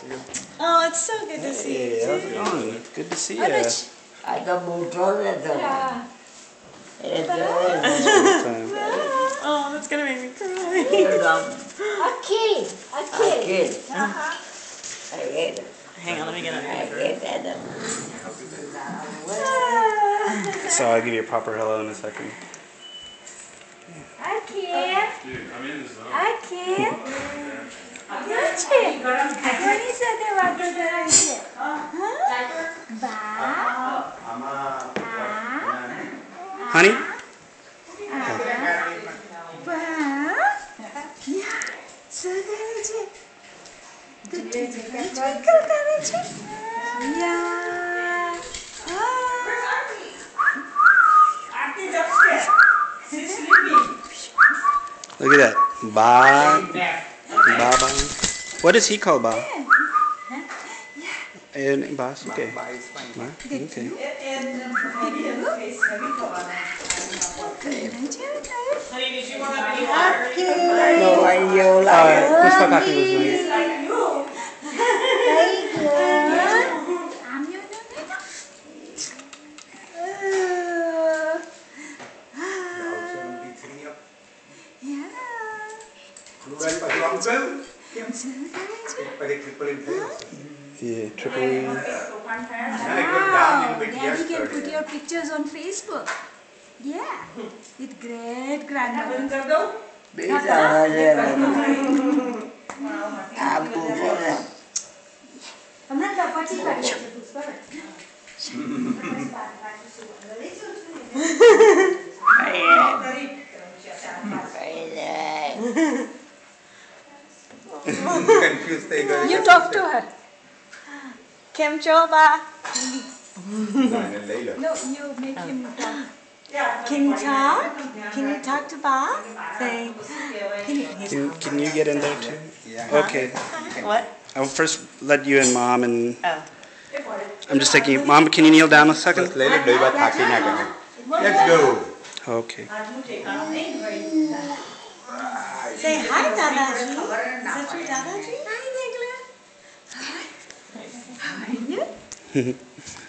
Oh, it's so good to see you. Hey, how's it going? Good to see you. Ada motor itu. Yeah. Itu. Oh, that's gonna make me cry. Akil. Akil. Hang on, let me get on. So I'll give you a proper hello in a second. Akil. Dude, I'm in the zone. Akil. Lucy. Koणी सध्या वाटत राहायचे? बा. Honey? बा. या. सगळ्यांचे. Twinkle करायचे. या. Look at that. Ba. Baba. What does he call Ba? And Ba's okay. Ba? Okay. No, you like. Who's the coffee was doing? Yeah, triple E. Wow, Daddy can put your pictures on Facebook. Yeah, with great grandmother. Bisa aja. Abu boleh. Kamu dapat sih Pak? You talk to her. Kem cho ba? No, you make him talk. Can you talk? Can you talk to Ba? Say, Can you get in there too? Okay. what? I'll first let you and Mom and Oh. I'm just taking. Mom, can you kneel down a second? Let's go. Okay. Say hi, Dadaji. Is that your Dadaji? Hi, Nicola. Hi. How are you?